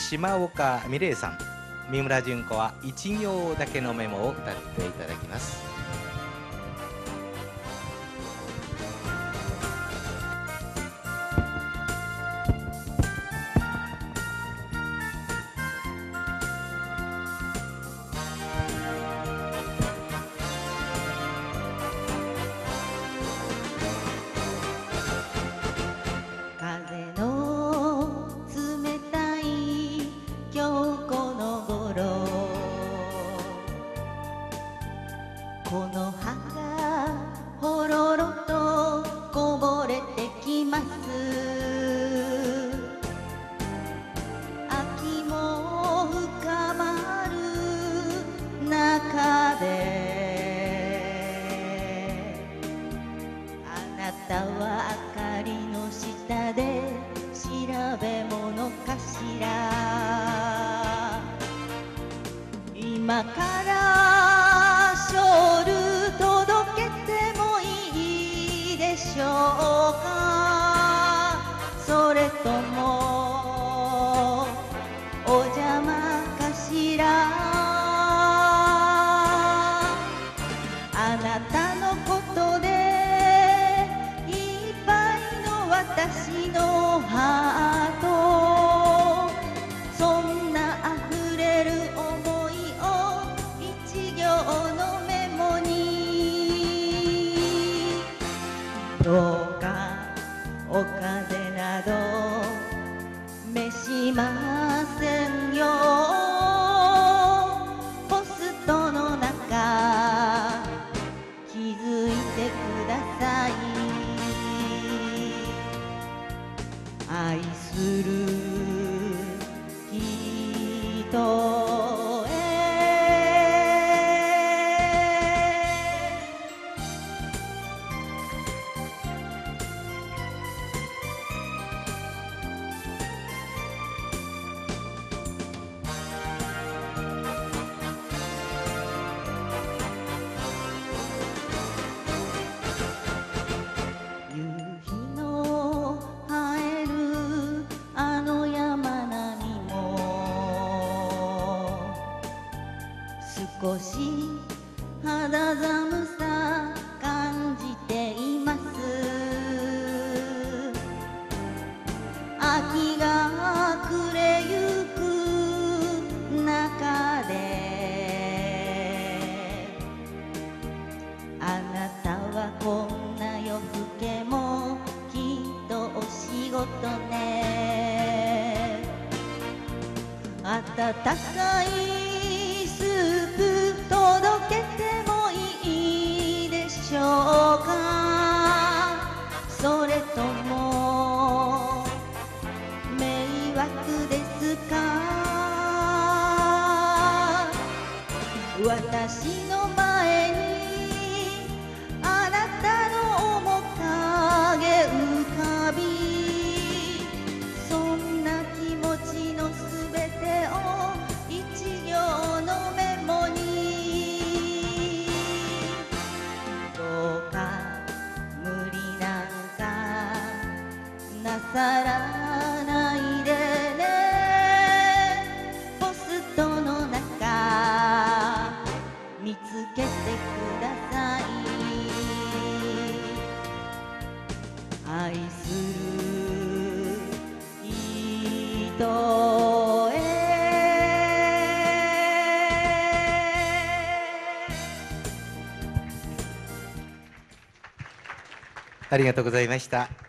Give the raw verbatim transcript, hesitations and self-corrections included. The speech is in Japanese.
島岡美玲さん、三村純子は一行だけのメモを歌っていただきます。 風の冷たい今日この頃、この葉がほろろとこぼれてきます。秋も深まる中で、あなたは明かりの下で調べ物かしら。今からショール届けてもいいでしょうか。それともお邪魔かしら。あなたのことでいっぱいの私のハート、そんな溢れる想いを一行のメモに。どうかお風など召しませんよ。ポストの中気づいてください。愛する人へ。夕日の映えるあの山並みも少し肌寒さ感じています。秋が暮れゆく中で、あなたはこんな夜更けもきっとお仕事ね。温かいスープ届けてもいいでしょうか。それとも迷惑ですか。私の前にあなたの面影浮かび、そんな気持ちのすべてを一行のメモに。どうか無理なんかなさらないでね。ポストの中見つけてください。愛する人へ。 ありがとうございました。